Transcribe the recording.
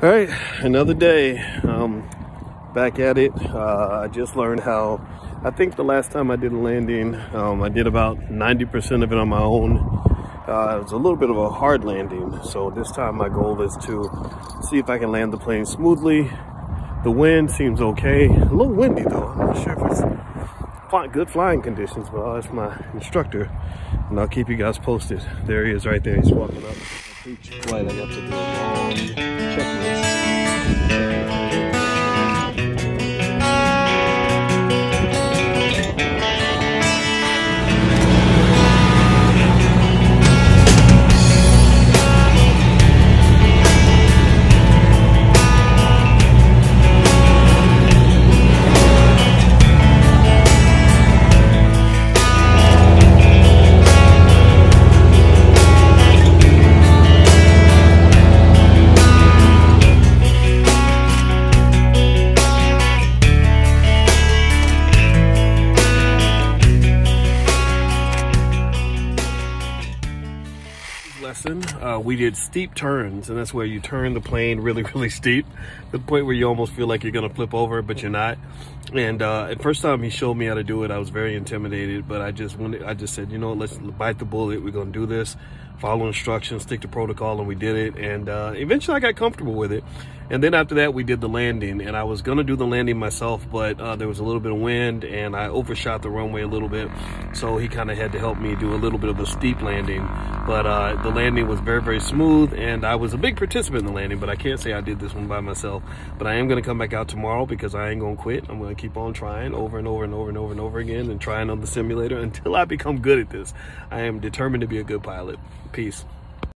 All right, another day. Back at it. I just learned how, I think the last time I did a landing, I did about 90% of it on my own. It was a little bit of a hard landing, so this time my goal is to see if I can land the plane smoothly. The wind seems okay. A little windy though. I'm not sure if it's good flying conditions, but I'll ask my instructor and I'll keep you guys posted. There he is right there. He's walking up. Each flight I got to do a long checklist. We did steep turns, and that's where you turn the plane really steep to the point where you almost feel like you're gonna flip over, but you're not. And at first time he showed me how to do it, I was very intimidated, but I just said, you know, let's bite the bullet. We're gonna do this, follow instructions, stick to protocol, and we did it. And eventually I got comfortable with it. And then after that we did the landing, and I was gonna do the landing myself, but there was a little bit of wind and I overshot the runway a little bit, so he kind of had to help me do a little bit of a steep landing. But the landing was very smooth, and I was a big participant in the landing, but I can't say I did this one by myself. But I am gonna come back out tomorrow because I ain't gonna quit. I'm gonna keep on trying over and over again and trying on the simulator until I become good at this. I am determined to be a good pilot. Peace.